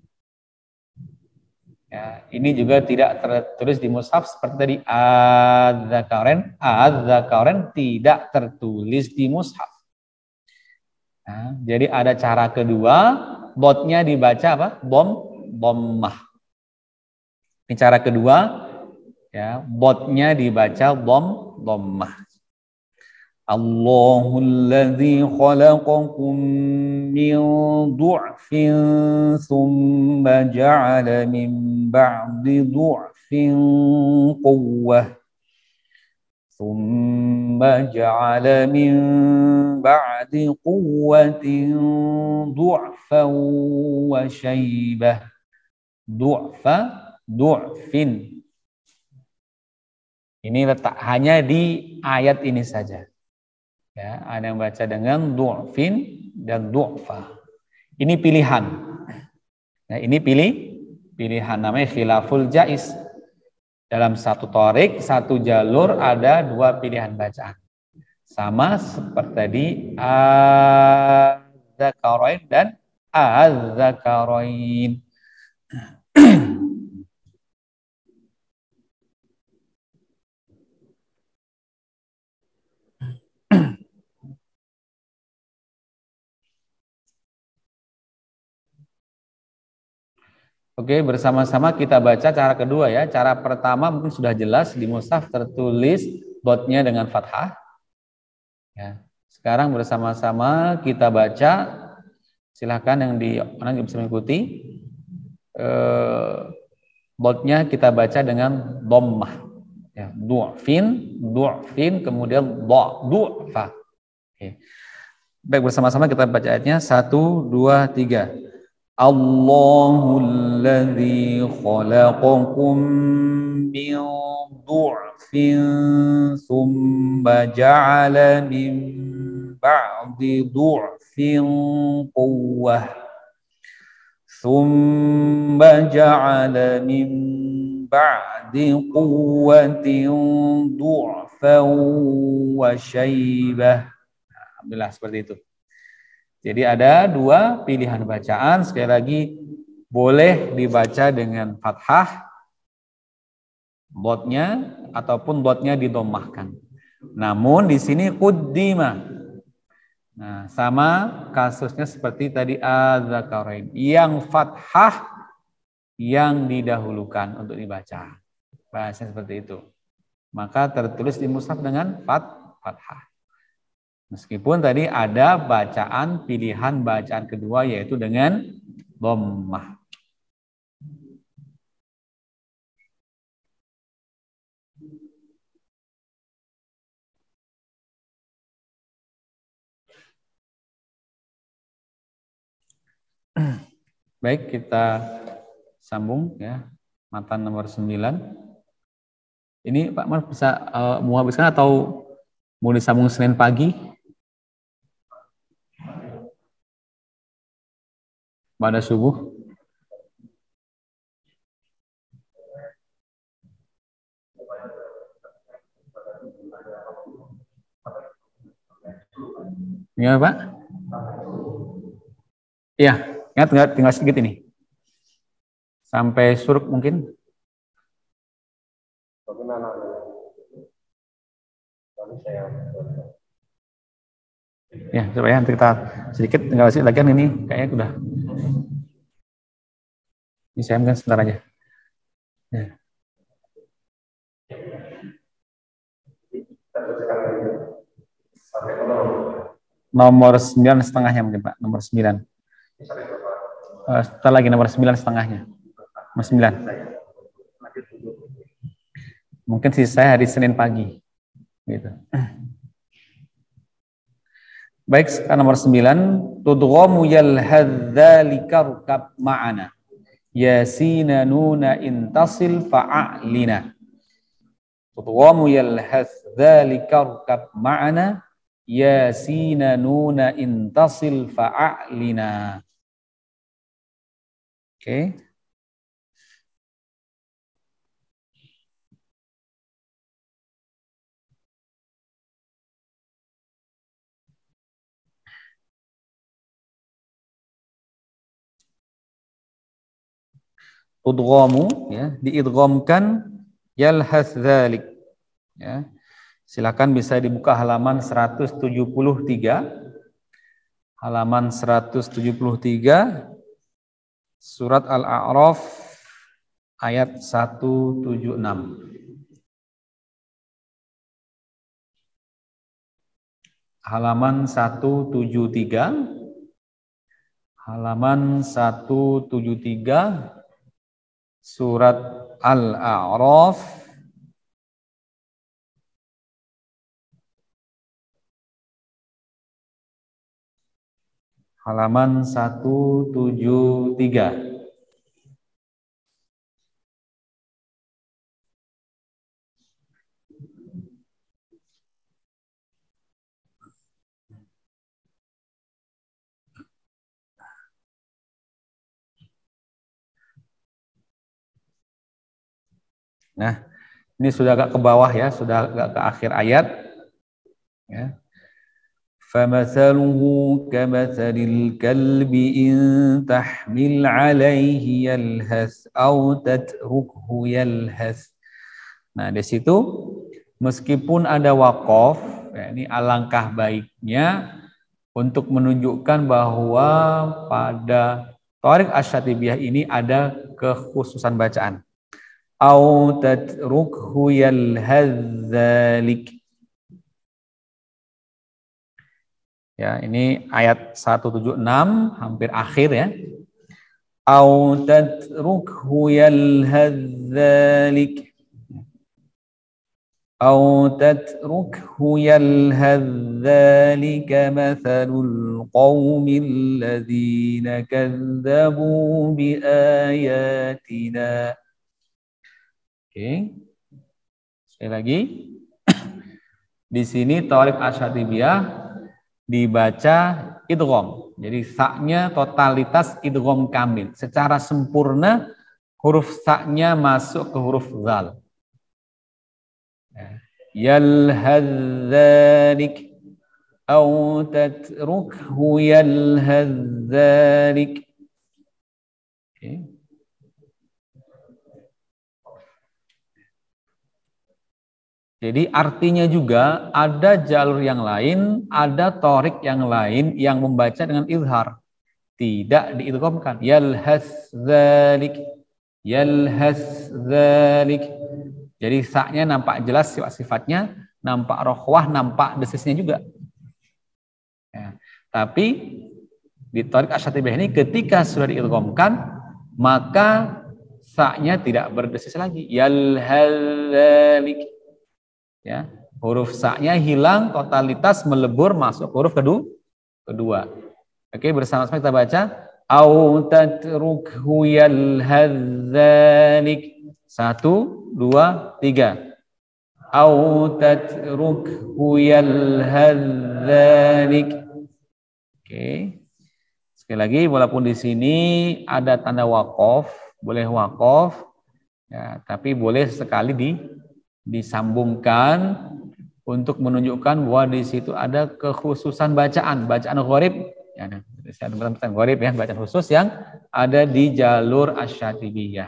Ya, ini juga tidak tertulis di mushaf seperti tadi adz-dzakarain, adz-dzakarain tidak tertulis di mushaf. Nah, jadi ada cara kedua, botnya dibaca apa? Bom, dhammah. Ini cara kedua, ya, botnya dibaca bom, dhammah. Allahul ladzi khalaqakum min du'fin thumma ja'ala min ba'di du'fin quwwah thumma ja'ala min ba'di quwwatin du'fan wa syaibah. Du'fa, du'fin. Ini letak hanya di ayat ini saja. Ya, ada yang baca dengan du'fin dan du'fa. Ini pilihan. Nah, ini pilih pilihan namanya khilaful jaiz. Dalam satu torik, satu jalur ada dua pilihan bacaan. Sama seperti tadi adz-dzakarain dan adz-dzakarain. Oke, bersama-sama kita baca cara kedua ya. Cara pertama mungkin sudah jelas di mushaf tertulis botnya dengan fathah. Ya. Sekarang bersama-sama kita baca. Silahkan yang di orang bisa mengikuti. Eh, botnya kita baca dengan dhammah. Ya, du'fin, du'fin, kemudian dha, du'fa. Oke. Baik, bersama-sama kita baca ayatnya. Satu, dua, tiga. Allahul ladzi khalaqakum min du'fin thumma ja'ala min ba'di du'fin quwwah thumma ja'ala min ba'di quwwatin du'fan wa syaibah. Alhamdulillah seperti itu. Jadi ada dua pilihan bacaan, sekali lagi boleh dibaca dengan fathah botnya ataupun botnya didomahkan. Namun di sini quddima. Nah, sama kasusnya seperti tadi adz-dzakarain. Yang fathah yang didahulukan untuk dibaca. Bahasanya seperti itu. Maka tertulis di mushaf dengan fat, fathah. Meskipun tadi ada bacaan pilihan bacaan kedua yaitu dengan dhammah. Baik, kita sambung ya. Matan nomor sembilan. Ini Pak Mas bisa uh, menghabiskan atau Mau disambung Senin pagi? Pada subuh? Gimana Pak? Iya, ingat tinggal, tinggal sedikit ini. Sampai suruk mungkin. Ya, supaya nanti kita sedikit tinggal sedikit lagi ini kayaknya udah. Ini saya mungkin sebentar aja. Ya. Nomor sembilan setengahnya mungkin Pak, nomor sembilan. Uh, sebentar lagi nomor sembilan setengahnya. Nomor sembilan. Mungkin sisa saya hari Senin pagi. Gitu. Baik, nomor sembilan. Tudghamu yalhadzalika rukab ma'ana. Yasina nuna intasil fa'a'lina. Tudghamu yalhadzalika rukab ma'ana. Yasina nuna intasil fa'a'lina. Oke. Okay. Udghamu ya, diidghamkan yalhas dzalik ya. Silakan bisa dibuka halaman seratus tujuh puluh tiga. Halaman seratus tujuh puluh tiga surat Al-A'raf ayat seratus tujuh puluh enam. Halaman seratus tujuh puluh tiga. Halaman seratus tujuh puluh tiga surat Al-A'raf halaman seratus tujuh puluh tiga. Nah, ini sudah agak ke bawah ya, sudah agak ke akhir ayat. Ya. فَمَثَلُهُ كَمَثَلِ الْكَلْبِ إِنْ تَحْمِلْ عَلَيْهِ يَلْهَثْ أَوْ تَتْرُكْهُ يَلْهَثْ. Nah, di situ meskipun ada waqaf, ya, ini alangkah baiknya untuk menunjukkan bahwa pada Thariq Asy-Syatibiyah ini ada kekhususan bacaan. Au tatrukhu yalhadzalik. Ya, ini ayat seratus tujuh puluh enam hampir akhir ya. Au tatrukhu yalhadzalik. Au tatrukhu yalhadzalika mathalul qaumil ladzina kadzdzabu biayatina. Oke, sekali lagi, di sini Thariq Asy-Syatibiyah dibaca idgham. Jadi sa-nya totalitas idgham kamil. Secara sempurna huruf sa-nya masuk ke huruf zal. Yalhadzalik au tatrukhu yalhadzalik. Oke. Jadi artinya juga ada jalur yang lain, ada thorik yang lain yang membaca dengan izhar. Tidak diidghamkan. Yalhas dzalik. Yalhas dzalik. Jadi sa-nya nampak jelas sifat-sifatnya, nampak rokhwah, nampak desisnya juga. Ya. Tapi di Thariq Asy-Syatibiyah ini ketika sudah diidghamkan, maka sa-nya tidak berdesis lagi. Yalhas dzalik. Ya, huruf sa-nya hilang, totalitas melebur masuk huruf kedua. Kedua. Oke, bersama-sama kita baca au tatrukhu yalhadzalik. Satu, dua, tiga. au tatrukhu yalhadz dzalik. Oke. Sekali lagi, walaupun di sini ada tanda waqaf, boleh waqaf, ya, tapi boleh sekali di, disambungkan untuk menunjukkan bahwa di situ ada kekhususan bacaan, bacaan gharib, ya, ada bacaan gharib ya, bacaan khusus yang ada di jalur Asy-Syatibiyah.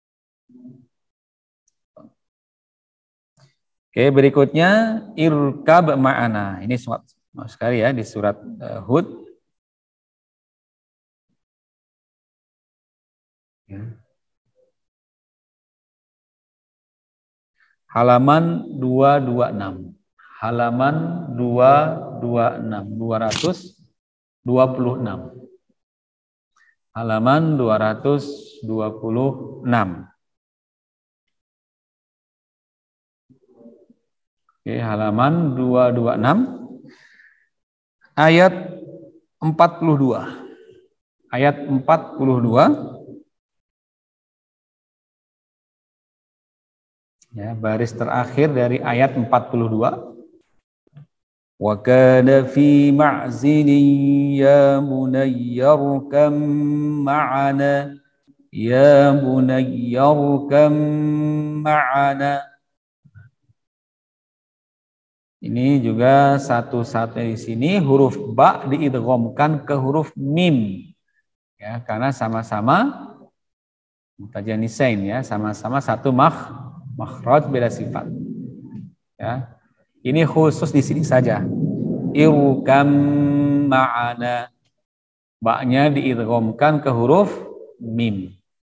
Oke, berikutnya irkab ma'ana. Ini surat sekali ya di surat uh, Hud. Halaman dua ratus dua puluh enam. Halaman dua ratus dua puluh enam. dua ratus dua puluh enam. Halaman dua ratus dua puluh enam. Oke, halaman dua ratus dua puluh enam. Ayat empat puluh dua. Ayat empat puluh dua. Ya, baris terakhir dari ayat empat puluh dua. Wa kana fi ma'zilin ya bunayyarkam ma'ana ya bunayyarkam ma'ana. Ini juga satu-satunya di sini huruf ba diidghamkan ke huruf mim. Ya, karena sama-sama mutajanisain ya, sama-sama satu makh makhraj beda sifat. Ya. Ini khusus di sini saja. Irkam ma'ana. Ba-nya diidghamkan ke huruf mim.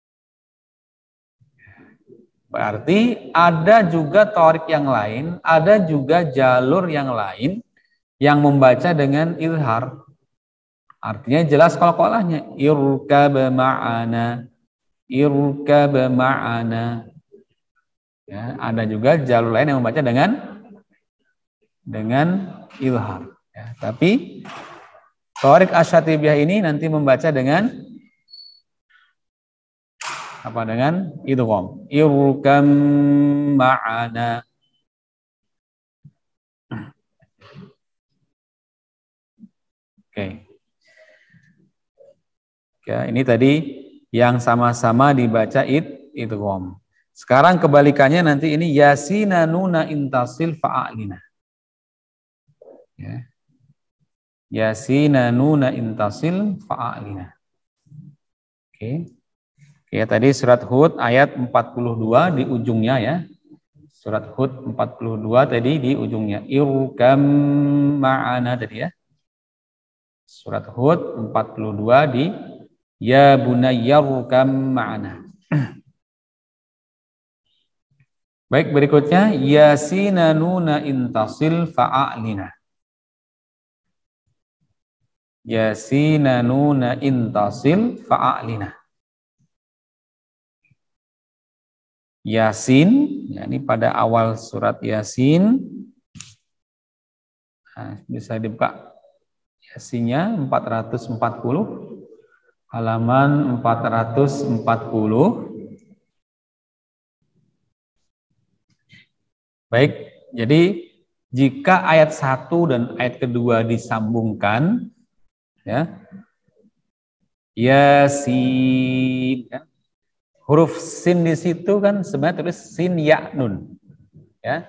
Berarti ada juga tarik yang lain, ada juga jalur yang lain yang membaca dengan izhar. Artinya jelas qalqalahnya. Irkab ma'ana. Irkab ma'ana. Ya, ada juga jalur lain yang membaca dengan dengan izhar. Ya, tapi tarik Asy-Syatibiyah ini nanti membaca dengan apa? Dengan idgham. Irkam ma'ana. Oke. Ya, ini tadi yang sama-sama dibaca id idgham. Sekarang kebalikannya nanti ini yasina nuna intasil fa'alina. Ya. Yasina nuna intasil fa'alina. Oke. Ya, tadi surat Hud ayat empat puluh dua di ujungnya ya. Surat Hud empat puluh dua tadi di ujungnya. Irkam ma'ana tadi ya. Surat Hud empat puluh dua di ya bunayyarkam ma'ana. Baik, berikutnya yasina nuna intasil fa'alina. Yasina nuna intasil fa'alina. Yasin, ya, ini pada awal surat Yasin. Nah, bisa dibuka Yasinnya empat ratus empat puluh. Halaman empat ratus empat puluh. Baik, jadi jika ayat satu dan ayat kedua disambungkan, ya, Yasin, ya, huruf sin di situ kan sebenarnya tulis sin ya nun, ya,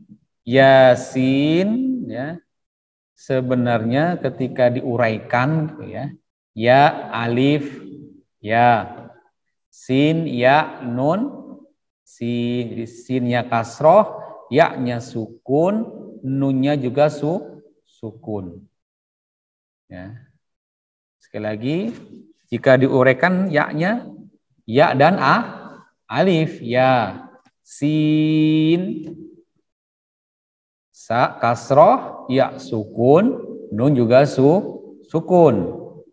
Yasin, ya, sebenarnya ketika diuraikan, ya, ya alif, ya, sin ya nun, sin, sinnya kasroh, ya-nya sukun, nunnya juga su, sukun. Ya. Sekali lagi, jika diuraikan ya-nya, ya dan a, alif, ya, sin, sa, kasroh, ya sukun, nun juga su, sukun.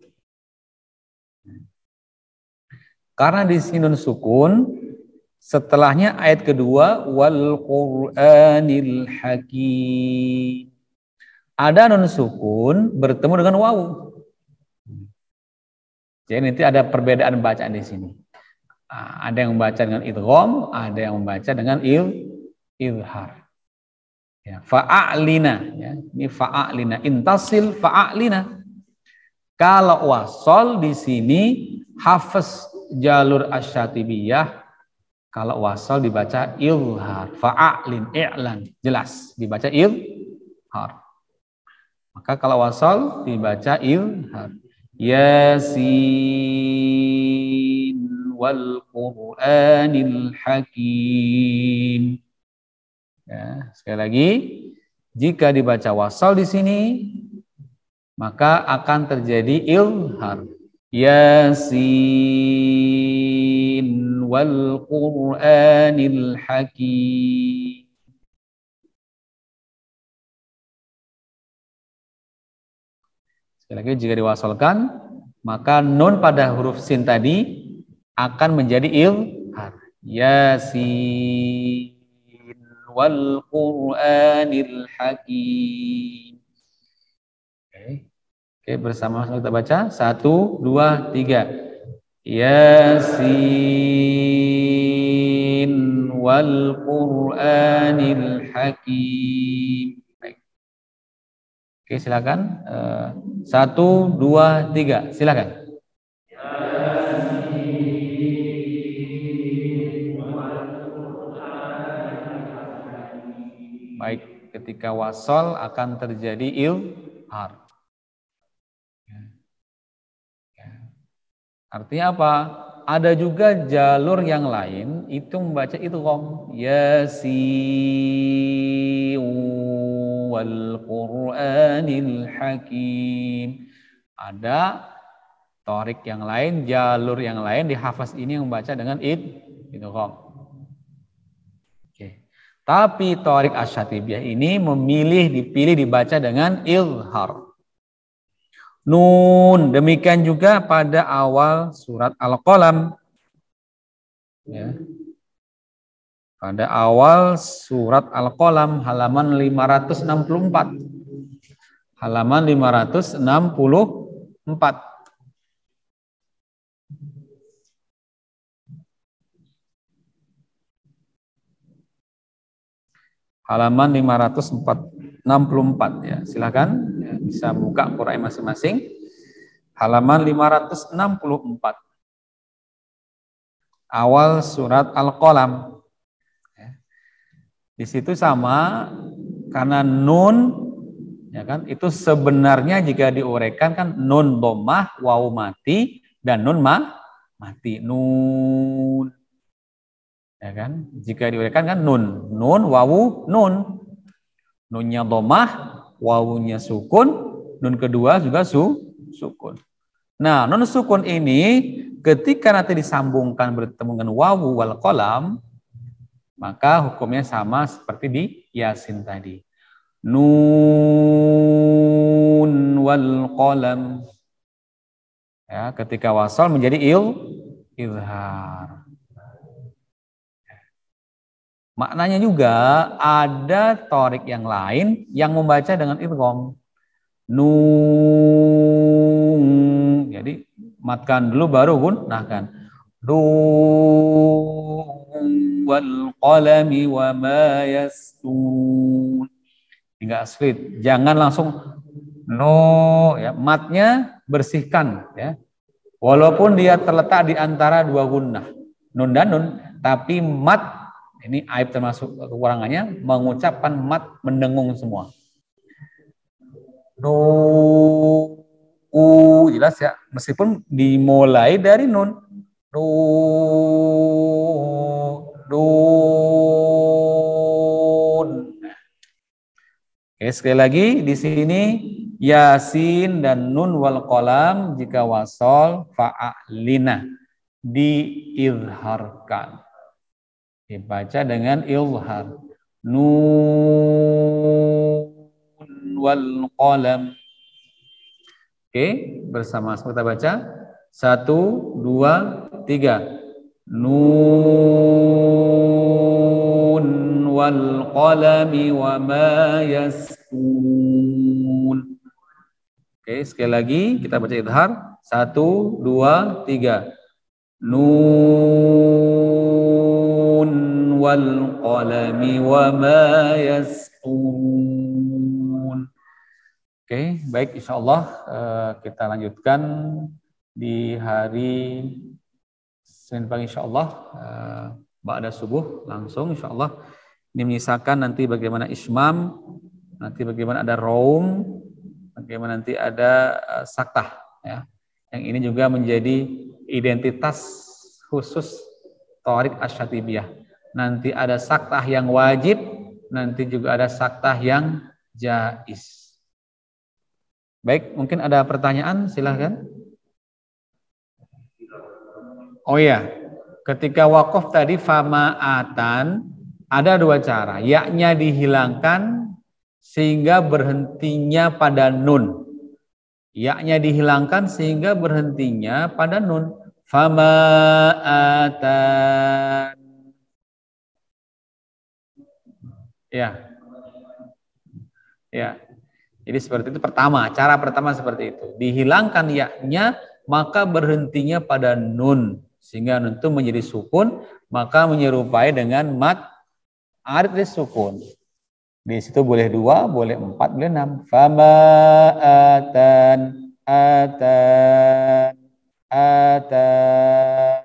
Karena di sini nun sukun, setelahnya ayat kedua wal Qur'anil Hakim. Ada nun sukun bertemu dengan waw. Jadi nanti ada perbedaan bacaan di sini. Ada yang membaca dengan idgham, ada yang membaca dengan il izhar. Ya, fa'alina, ya. Ini fa'alina, intasil fa'alina. Kalau wasol di sini hafaz jalur asyatibiyah, kalau wasol dibaca ilhar, fa'alin, i'lan, jelas dibaca ilhar. Maka kalau wasol dibaca ilhar. Yasin wal Qur'anil Hakim. Ya, sekali lagi, jika dibaca wasol di sini, maka akan terjadi ilhar. Yasin wal Qur'anil Hakim. Sekali lagi, jika diwasolkan, maka nun pada huruf sin tadi akan menjadi ilhar. Yasin wal Qur'anil Hakim. Oke, Oke bersama kita baca. Satu, dua, tiga. Yasin wal Qur'anil Hakim. Baik. Oke, silakan. Satu, dua, tiga. Silakan. Baik, ketika wasol akan terjadi ilhar. Artinya apa? Ada juga jalur yang lain itu membaca idgham. Yasin wal Qur'anil Hakim. Ada torik yang lain, jalur yang lain di hafaz ini yang membaca dengan id idgham. Tapi torik asyatibiyah ini memilih dipilih dibaca dengan ilhar. Nun, demikian juga pada awal surat Al-Qalam. Ya. Pada awal surat Al-Qalam halaman lima ratus enam puluh empat. Halaman lima ratus enam puluh empat. Halaman lima ratus enam puluh empat ya. Silakan ya, bisa buka Quran masing-masing. Halaman lima ratus enam puluh empat. Awal surat Al-Qalam. Ya. Di situ sama karena nun ya kan itu sebenarnya jika diuraikan kan nun dhammah, wawu mati dan nun ma mati. Nun. Ya kan? Jika diuraikan kan nun, nun, wawu, nun. Nunnya dhammah, wawunya sukun, nun kedua juga su, sukun. Nah, nun sukun ini ketika nanti disambungkan bertemu dengan wawu wal qalam, maka hukumnya sama seperti di Yasin tadi. Nun wal qalam. Ya, ketika wasal menjadi il, izhar. Maknanya juga ada torik yang lain yang membaca dengan idgham. Nun. Jadi matkan dulu baru gunakan. Nun wal qalami wa ma yasturun. Enggak sulit. Jangan langsung no ya, matnya bersihkan ya. Walaupun dia terletak di antara dua gunnah, nun dan nun, tapi mat ini aib termasuk kekurangannya, mengucapkan mat mendengung semua. Nu, u, jelas ya, meskipun dimulai dari nun. Nu, nun. Oke, sekali lagi di sini Yasin dan nun wal qalam jika wasol fa'alina diizharkan. Dibaca dengan ilhar. Nun wal qalam. Oke, bersama kita baca. Satu, dua, tiga. Nun wal qalami wa ma yasturun. Oke, sekali lagi kita baca idhar. Satu, dua, tiga. Nun wal qalami wa ma yasturun. Oke, baik, insya Allah uh, kita lanjutkan di hari Senin pagi insya Allah, uh, ba'da subuh langsung insya Allah. Ini menyisakan nanti bagaimana ismam, nanti bagaimana ada raum, bagaimana nanti ada uh, saktah. Ya. Yang ini juga menjadi identitas khusus Thariq Asy-Syatibiyah. Nanti ada saktah yang wajib, nanti juga ada saktah yang jaiz. Baik, mungkin ada pertanyaan, silahkan. Oh iya, ketika wakaf tadi fama'atan, ada dua cara. Ya-nya dihilangkan sehingga berhentinya pada nun. Ya-nya dihilangkan sehingga berhentinya pada nun. Fama'atan. Ya. Ya. Jadi seperti itu pertama, cara pertama seperti itu. Dihilangkan ya-nya, maka berhentinya pada nun. Sehingga nun itu menjadi sukun, maka menyerupai dengan mat arid sukun. Di situ boleh dua, boleh empat, boleh enam. Fama'atan, atan, atan.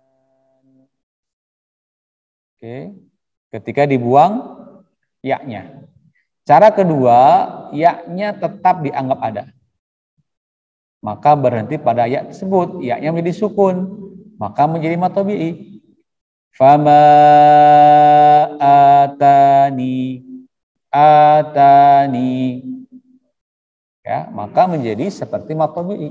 Oke. Ketika dibuang ya-nya. Cara kedua, ya-nya tetap dianggap ada. Maka berhenti pada ya tersebut. Ya-nya menjadi sukun. Maka menjadi mad tabi'i. Fama atani atani. Ya, maka menjadi seperti mad tabi'i.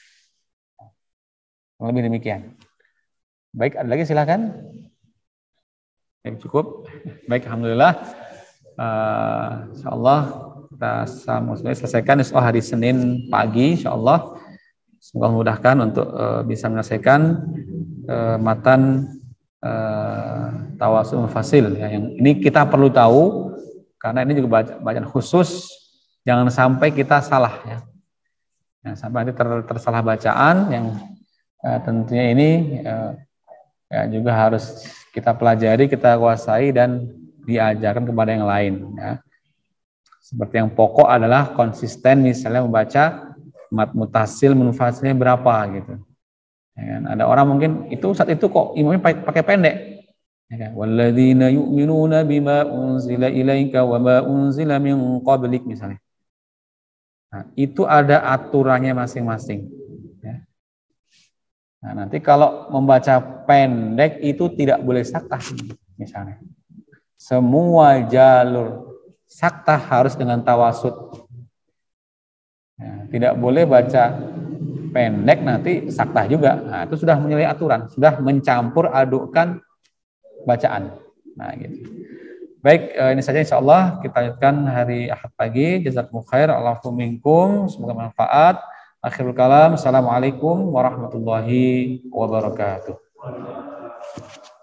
Lebih demikian. Baik, ada lagi silakan. Ya, cukup. Baik, alhamdulillah. Uh, insyaallah kita sama selesaikan insya Allah hari Senin pagi insyaallah. Semoga memudahkan untuk uh, bisa menyelesaikan uh, matan uh, tawasul mufasil ya. Yang ini kita perlu tahu karena ini juga bacaan khusus, jangan sampai kita salah ya. Jangan sampai nanti ter, tersalah bacaan yang uh, tentunya ini uh, ya juga harus kita pelajari, kita kuasai dan diajarkan kepada yang lain ya. Seperti yang pokok adalah konsisten misalnya membaca mat mutasil munfasilnya berapa gitu. Ya kan? Ada orang mungkin itu saat itu kok imamnya pakai, pakai pendek. Ya kan? Walladzina yu'minuna bima unzila ilaika wa ma unzila min qablik misalnya. Nah, itu ada aturannya masing-masing ya. Nah, nanti kalau membaca pendek itu tidak boleh saktah misalnya. Semua jalur saktah harus dengan tawasud. Ya, tidak boleh baca pendek nanti saktah juga. Nah, itu sudah menyalahi aturan, sudah mencampur adukkan bacaan. Nah, gitu. Baik, ini saja insya Allah kita lanjutkan hari Ahad pagi. Jazakumullah khair, Allahu minkum, semoga manfaat. Akhirul kalam, assalamualaikum warahmatullahi wabarakatuh.